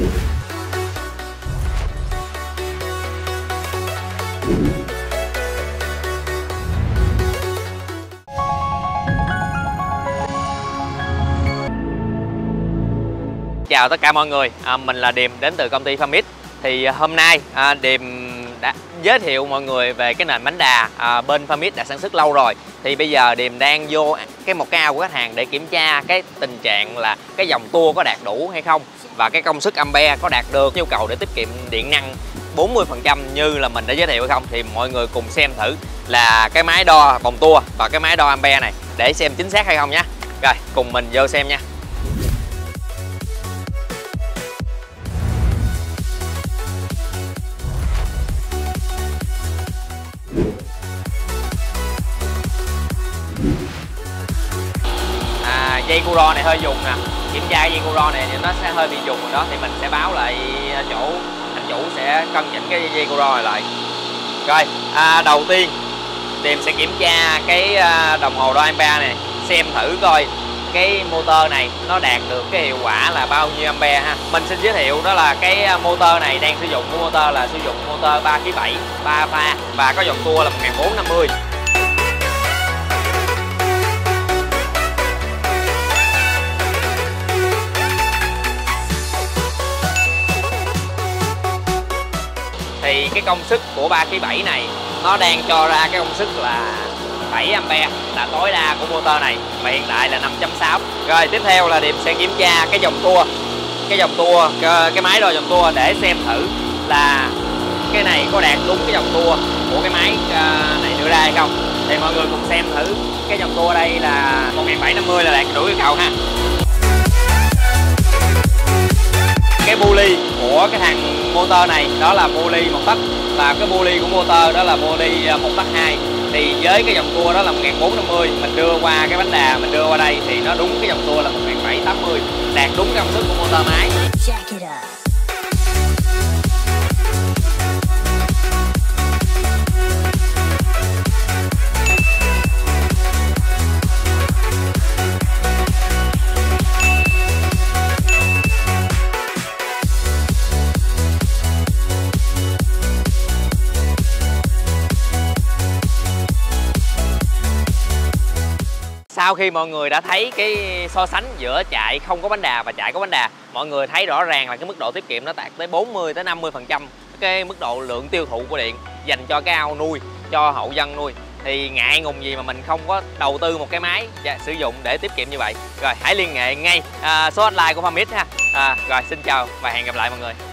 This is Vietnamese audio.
Chào tất cả mọi người, mình là Điềm đến từ công ty Phamit. Thì hôm nay Điềm đã giới thiệu mọi người về cái nền bánh đà bên Phamit đã sản xuất lâu rồi. Thì bây giờ Điềm đang vô một cái ao của khách hàng để kiểm tra cái tình trạng là cái dòng tua có đạt đủ hay không, và cái công suất ampere có đạt được nhu cầu để tiết kiệm điện năng 40% như là mình đã giới thiệu hay không. Thì mọi người cùng xem thử là cái máy đo vòng tua và cái máy đo ampere này để xem chính xác hay không nhé. Rồi cùng mình vô xem nha. Dây cu ro này hơi dùng nè, kiểm tra dây cu ro này thì nó sẽ hơi bị dùng rồi đó, thì mình sẽ báo lại chỗ anh chủ sẽ cân chỉnh cái dây cu ro này lại. Rồi đầu tiên Điềm sẽ kiểm tra cái đồng hồ đo ampere này, xem thử coi cái motor này nó đạt được cái hiệu quả là bao nhiêu ampere ha. Mình xin giới thiệu đó là cái motor này đang sử dụng của motor là sử dụng motor 3 kg 7 3 pha và có dòng tua là 1450. Thì cái công suất của 3 kg 7 này nó đang cho ra cái công suất là 7 ampere là tối đa của motor này, và hiện tại là 5.6. Rồi tiếp theo là Điềm sẽ kiểm tra cái dòng tua, cái máy đo dòng tua để xem thử là cái này có đạt đúng cái dòng tua của cái máy này đưa ra hay không. Thì mọi người cùng xem thử cái dòng tua đây là 1750 là đạt đủ yêu cầu ha. Cái pulley của cái thằng motor này đó là pulley 1 tấc, và cái pulley của motor đó là pulley 1 tấc 2. Thì với cái dòng tua đó là 1450, mình đưa qua cái bánh đà, mình đưa qua đây thì nó đúng cái dòng tua là 1780, đạt đúng công suất của motor máy. Sau khi mọi người đã thấy cái so sánh giữa chạy không có bánh đà và chạy có bánh đà, mọi người thấy rõ ràng là cái mức độ tiết kiệm nó đạt tới 40 tới 50% cái mức độ lượng tiêu thụ của điện dành cho cái ao nuôi, cho hậu dân nuôi. Thì ngại ngùng gì mà mình không có đầu tư một cái máy sử dụng để tiết kiệm như vậy. Rồi hãy liên hệ ngay số hotline của Phamit ha. Rồi xin chào và hẹn gặp lại mọi người.